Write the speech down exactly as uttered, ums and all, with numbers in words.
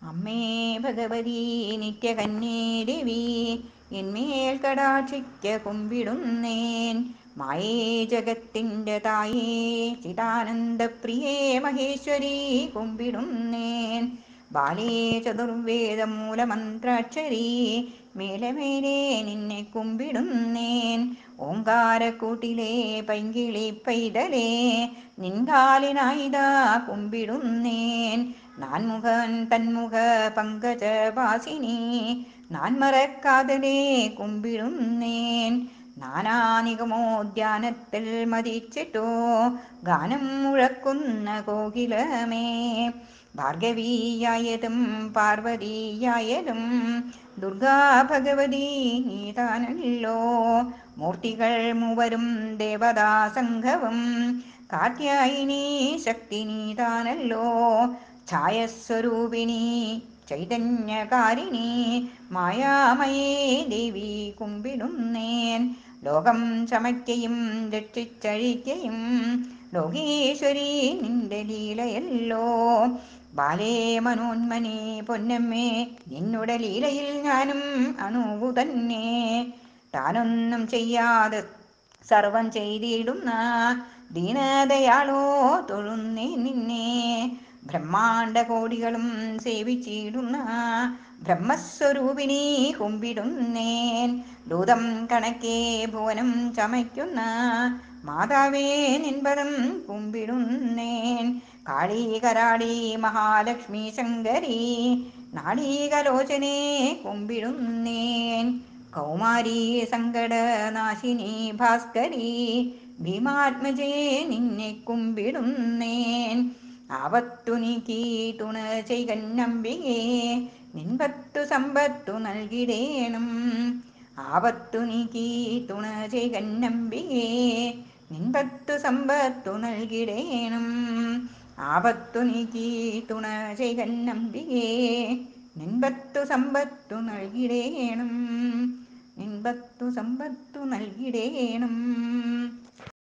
അമ്മേ ഭഗവതി നിത്യകന്യേ ദേവി എന്മേൽ കടാക്ഷിക്ക കുമ്പിടുന്നേൻ. മായേ ജഗത്തിൻ്റെ തായേ ചിദാനന്ദപ്രിയേ മഹേശ്വരി കുമ്പിടുന്നേൻ. ബാലേ ചതുർവേദ മൂലമന്ത്രാക്ഷരി മേലെ മേലെ നിന്നെ കുമ്പിടുന്നേൻ. ഓങ്കാരക്കൂട്ടിലെ പൈങ്കിളി പൈതലേ നിൻകാലിനായിതാ കുമ്പിടുന്നേൻ. നാൻമുഖൻ തന്മുഖ പങ്കജവാസിനി നാൻ മറക്കാതലേ കുമ്പിടുന്നേൻ. നാനാനിഗമോദ്യാനത്തിൽ മതിച്ചിട്ടോ ഗാനം മുഴക്കുന്ന കോകിലമേ. ഭാർഗവീയായതും പാർവതിയായതും ദുർഗാ ഭഗവതി നീതാനല്ലോ. മൂർത്തികൾ മൂവരും ദേവതാസംഘവും കാർത്യായനി ശക്തി നീതാനല്ലോ. ഛായസ്വരൂപിണി ചൈതന്യകാരിണി മായാമയേ ദേവി കുമ്പിടുന്നേൻ. ലോകം ചമയ്ക്കയും രക്ഷിച്ചഴിക്കയും ലോകേശ്വരി നിന്റെ ലീലയല്ലോ. ബാലേ മനോന്മനേ പൊന്നമ്മേ നിന്നുടെ ലീലയിൽ ഞാനും അണുവു തന്നെ. താനൊന്നും ചെയ്യാതെ സർവം ചെയ്തിടുന്ന ദീനദയാളോ തൊഴുന്നേ നിന്നെ. ബ്രഹ്മാണ്ട കോടികളും സേവിച്ചിടുന്ന ബ്രഹ്മസ്വരൂപിണി കുമ്പിടുന്നേൻ. ദൂതം കണക്കേ ഭുവനം ചമയ്ക്കുന്ന മാതാവേ നിൻപദം കുമ്പിടുന്നേൻ. കാളീ കരാളി മഹാലക്ഷ്മി ശങ്കരി നാളീകലോചനേ കുമ്പിടുന്നേൻ. കൗമാരി സങ്കടനാശിനി ഭാസ്കരി ഭീമാത്മജേ നിന്നെ കുമ്പിടുന്നേൻ. ആപത്തു നീക്കി തുണ ചെയ്കന്നമ്പികേ നിൻപത്തു സമ്പത്തു നൽകിടേണം. ആപത്തു നീക്കി തുണ ചെയ്കന്നമ്പികേ നിൻപത്തു സമ്പത്തു നൽകിടേണം. ആപത്തു നീക്കി തുണ ചെയ്കന്നമ്പികേ നിൻപത്തു സമ്പത്തു നൽകിടേണം. നിൻപത്തു സമ്പത്തു നൽകിടേണം.